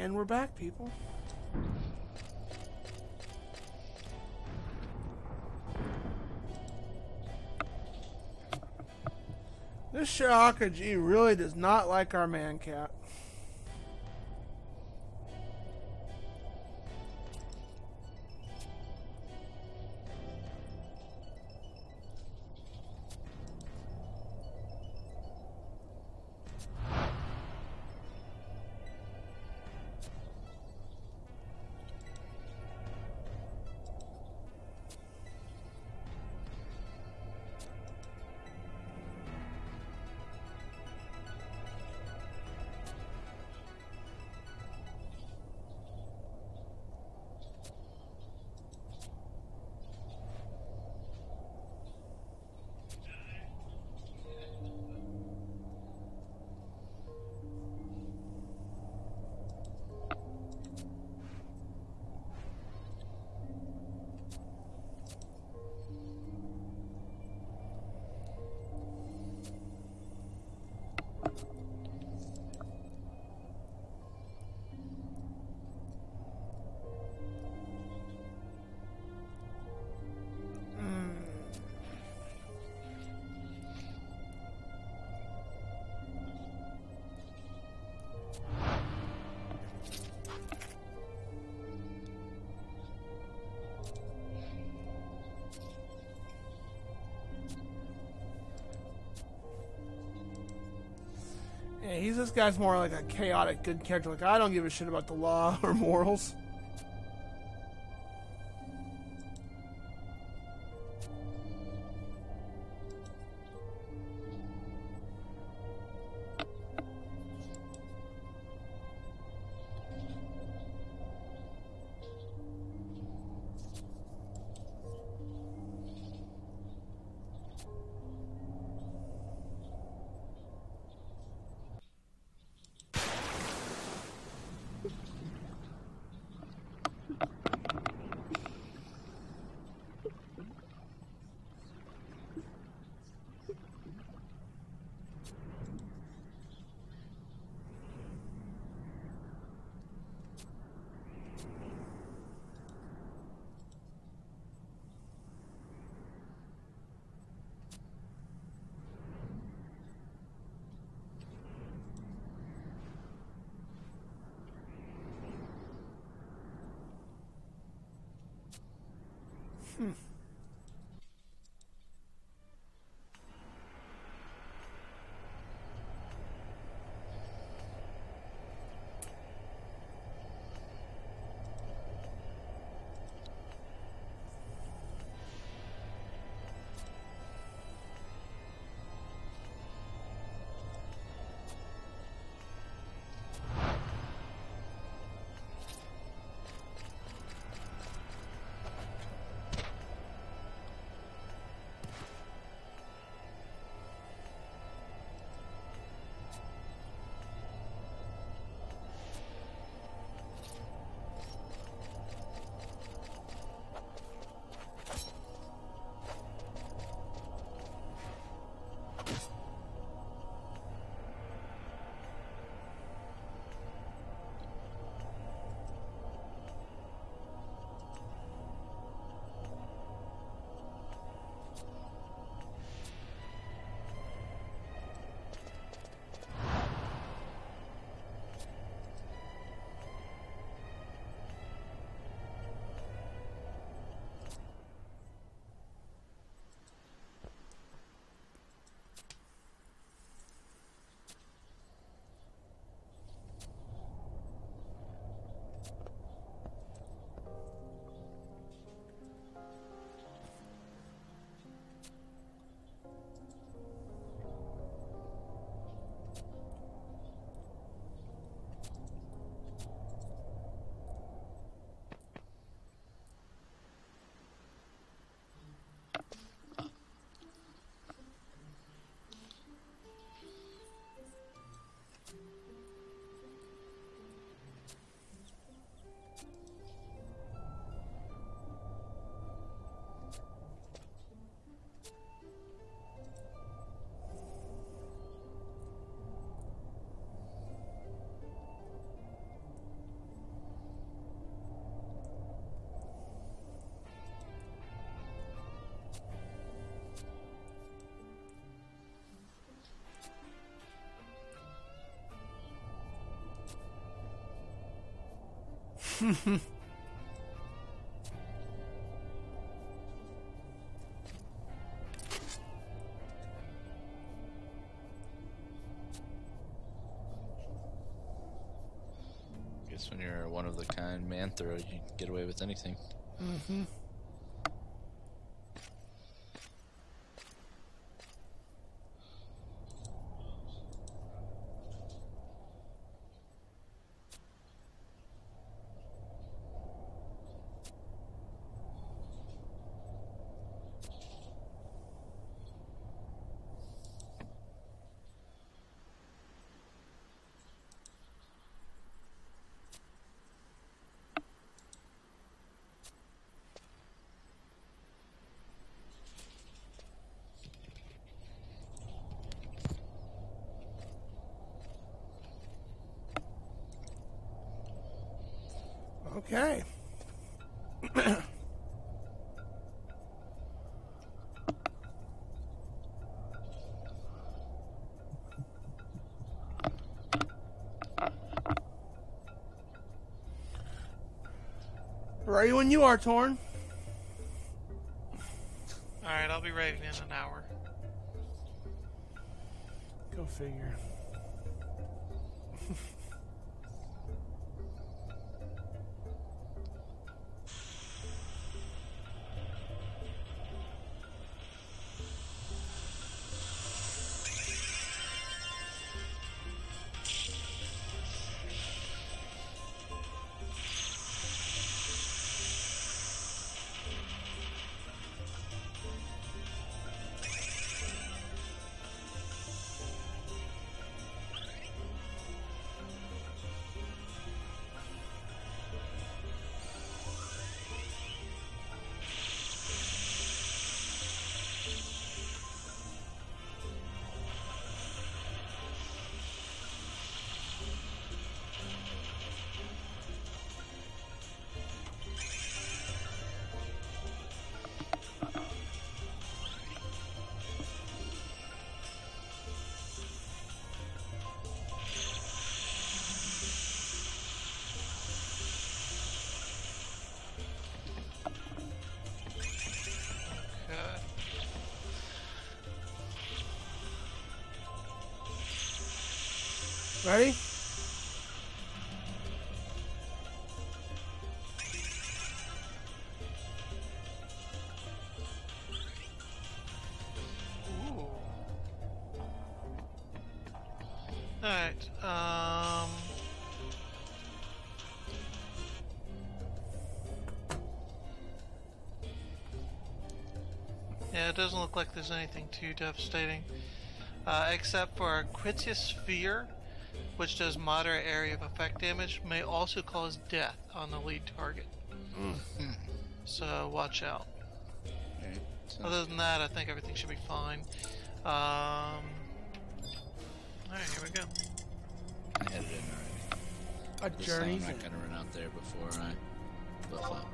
And we're back, people. This Shirakaji really does not like our man cat. Yeah, this guy's more like a chaotic good character. Like, I don't give a shit about the law or morals. Guess when you're a one-of-the-kind Manthro, you can get away with anything. Mm-hmm. Okay. Ready when you are, Torn. Alright, I'll be ready in an hour. Go figure. Ready? Ooh. Alright, yeah, it doesn't look like there's anything too devastating. Except for Quitius Sphere, which does moderate area of effect damage, may also cause death on the lead target. So watch out. Okay. Other than that, I think everything should be fine. Alright, here we go. I headed in already. A This time journey. I'm not gonna run out there before I buff up.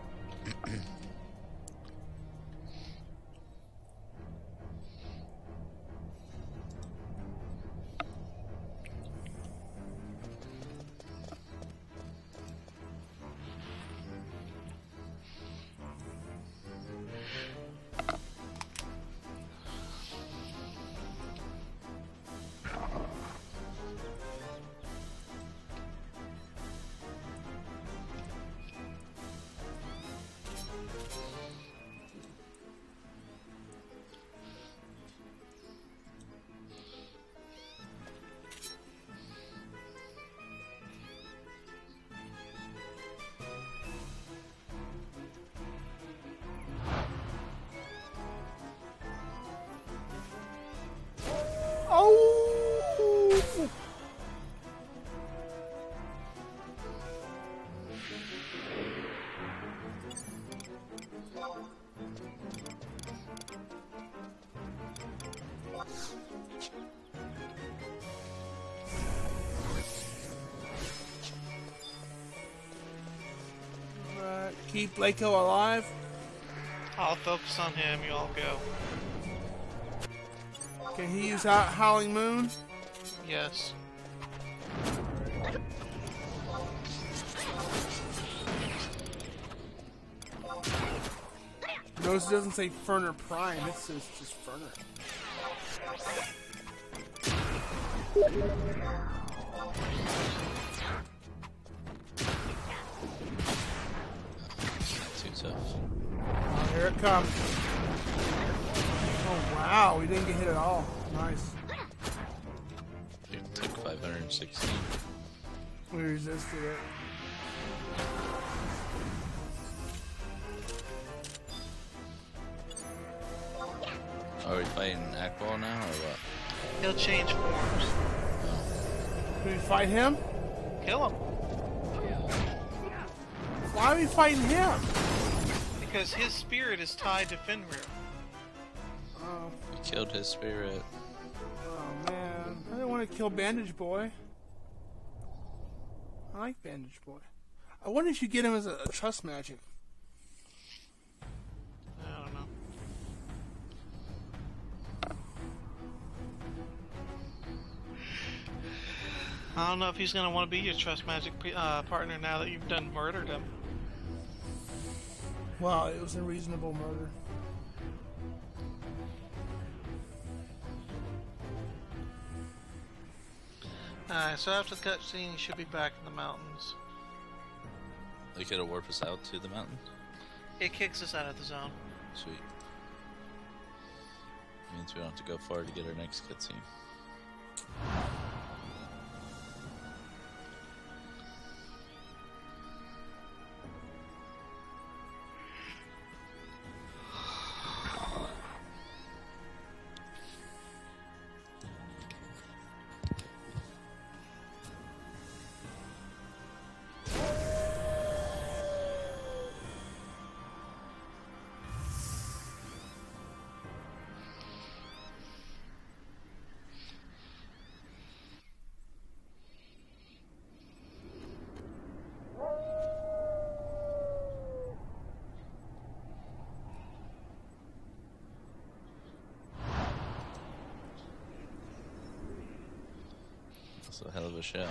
Oh! Keep Blako alive. I'll focus on him, you all go. Can he use Howling Moon? Yes. Notice it doesn't say Ferner Prime, it says just Ferner. Too tough. Oh, here it comes. Oh wow, we didn't get hit at all. Nice. It took 516. We resisted it. Are we fighting Aqua now or what? He'll change forms. Can we fight him? Kill him. Why are we fighting him? Because his spirit is tied to Fenrir. Oh, We killed his spirit. oh man. I didn't want to kill Bandage Boy. I like Bandage Boy. I wonder if you get him as a trust magic. I don't know. I don't know if he's gonna want to be your trust magic partner now that you've done murdered him. Well, it was a reasonable murder. Alright, so after the cutscene, you should be back in the mountains. They could have warped us out to the mountain. It kicks us out of the zone. Sweet. Means we don't have to go far to get our next cutscene. That's a hell of a show.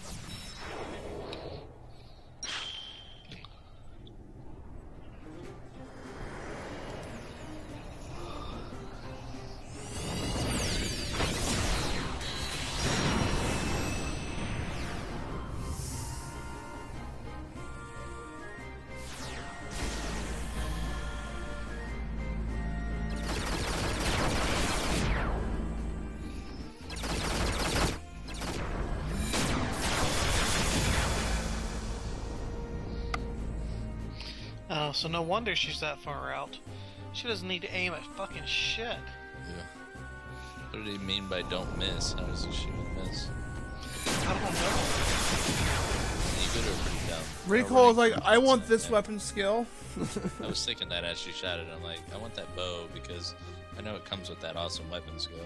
Oh, so no wonder she's that far out. She doesn't need to aim at fucking shit. Yeah. What did he mean by don't miss? How does he shoot and miss? I don't know. You good or pretty dumb? Recoil was like, I want this weapon skill. I was thinking that as she shot it. I'm like, I want that bow because I know it comes with that awesome weapon skill.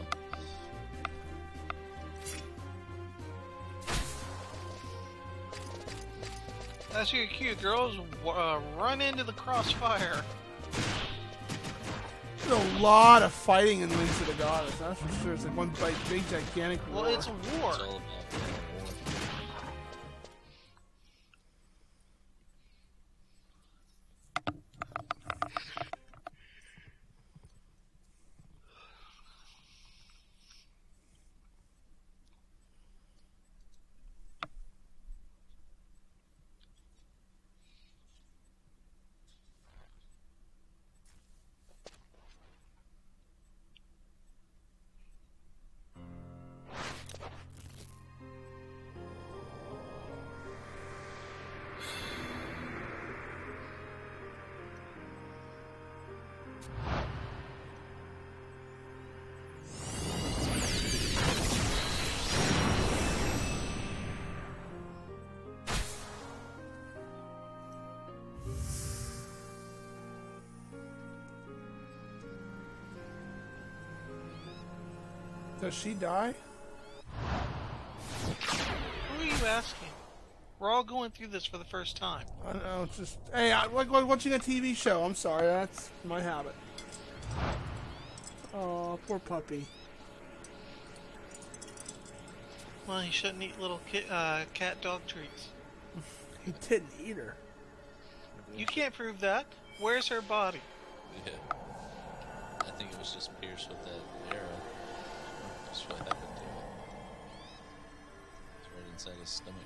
That's your cue, girls. Run into the crossfire. There's a lot of fighting in Links of the Goddess, that's for sure. It's like one big gigantic war. Well, it's a war. It's all about war. Does she die? Who are you asking? We're all going through this for the first time. I don't know, it's just... Hey, I like watching a TV show. I'm sorry, that's my habit. Oh, poor puppy. Well, you shouldn't eat little cat dog treats. He didn't eat her. You can't prove that. Where's her body? Yeah. I think it was just pierced with that arrow. That's what happened to him. It's right inside his stomach.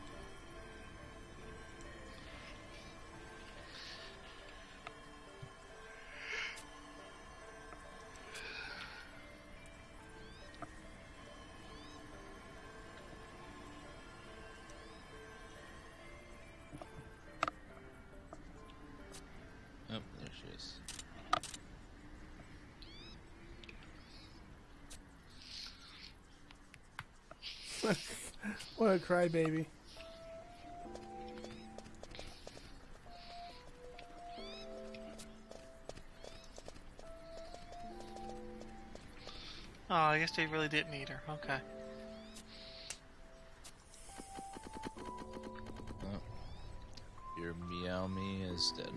Oh, there she is. What a crybaby. Oh, I guess they really didn't eat her. Okay. Oh. Your Meow Me is dead.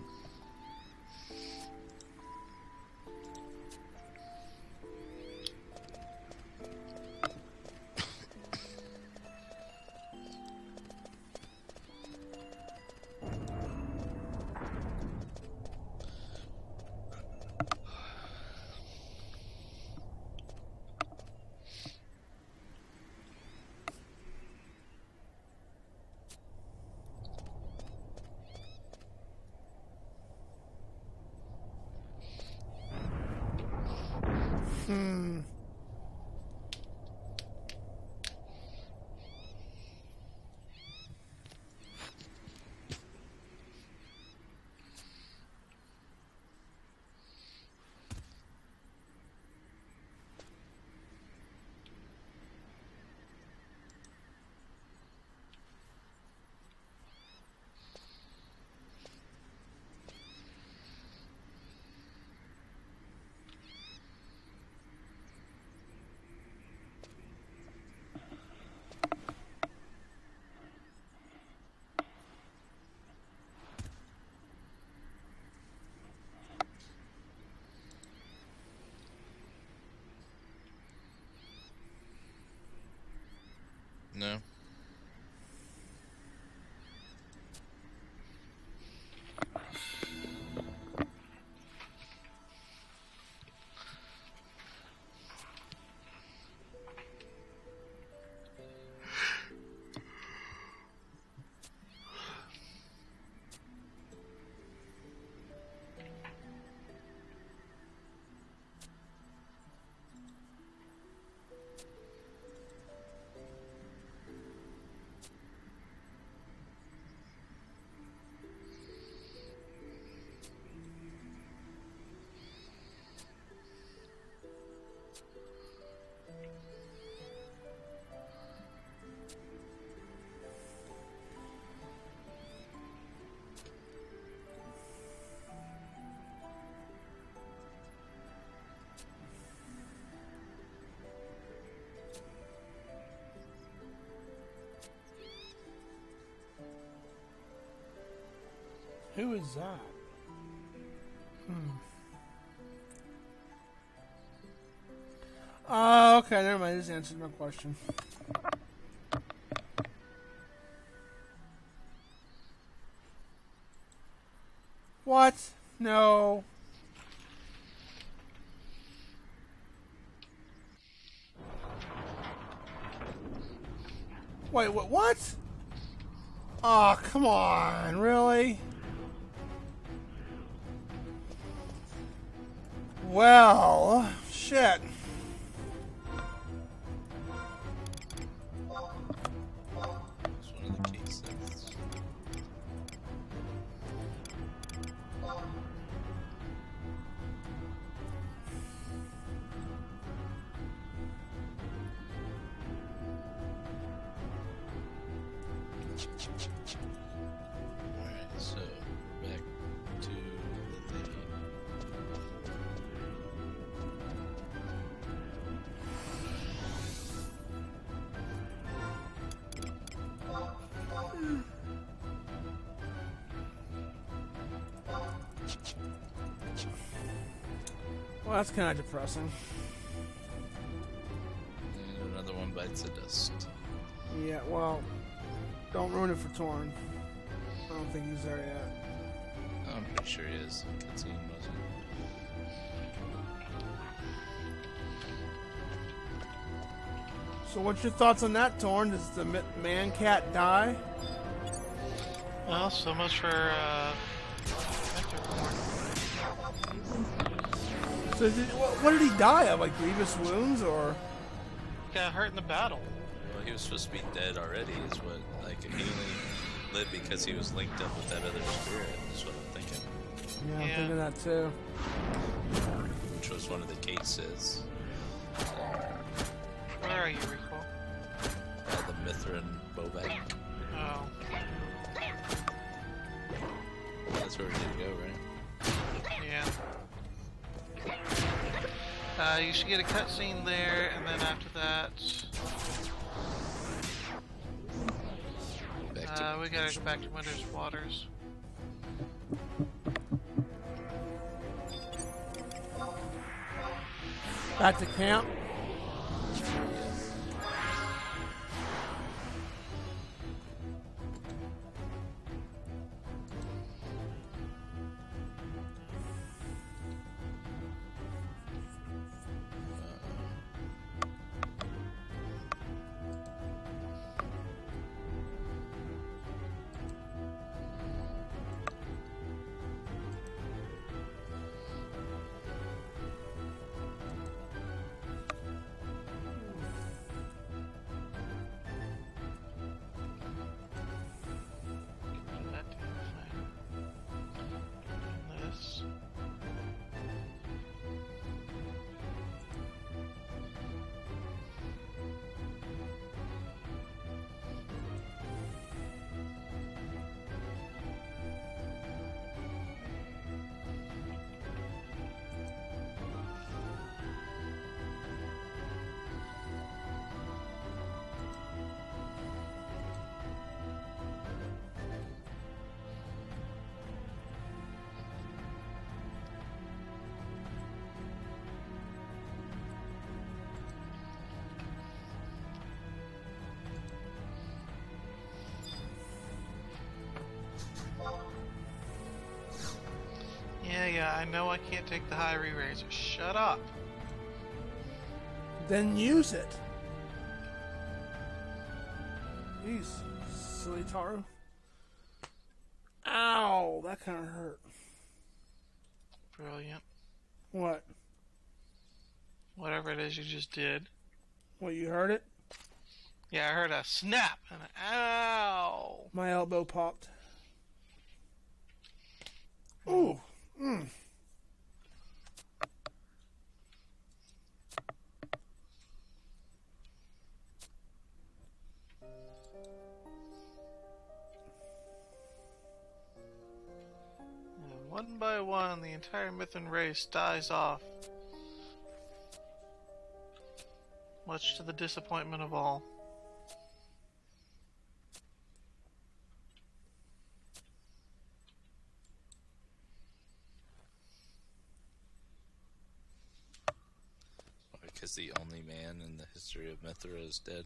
No. Who is that? Okay, never mind. This answered my question. What? No. Wait, what? Oh, come on. Really? Well, shit. It's one of the case things. Alright, so back to the lady. Well, that's kind of depressing. And another one bites the dust. Yeah, well, don't ruin it for Torn. I don't think he's there yet. I'm pretty sure he is. Cutscene wasn't. So what's your thoughts on that, Torn? Does the man cat die? Well, so much for Nectarborn. So what did he die of? Like grievous wounds, or? Got hurt in the battle. Well, he was supposed to be dead already, is what, like, he only lived because he was linked up with that other spirit, is what I'm thinking. Yeah, I'm Yeah. thinking that too. Which was one of the cases. Where are you, Rico? The Mithrin Bobak. Oh. That's where we need to go, right? Yeah. You should get a cutscene there, and then after that, Back to we gotta go back to Winter's Waters. Back to camp. That damn thing. And this. Yeah, I know I can't take the high re-razor. Shut up. Then use it. Jeez, silly Taru. Ow, that kind of hurt. Brilliant. What? Whatever it is you just did. What, you heard it? Yeah, I heard a snap and an ow. My elbow popped. Ooh. And one by one, the entire Mithrin race dies off. Much to the disappointment of all. Because the only man in the history of Mithra is dead.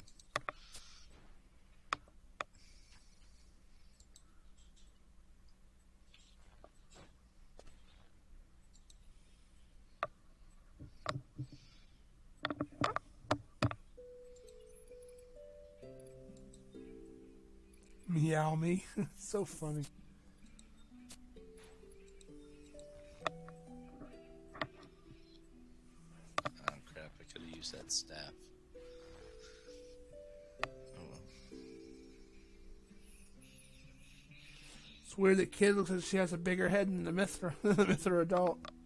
Meow me. So funny. Oh crap, I could have used that staff. Oh well. It's weird that kid looks like she has a bigger head than the Mithra, the Mithra adult.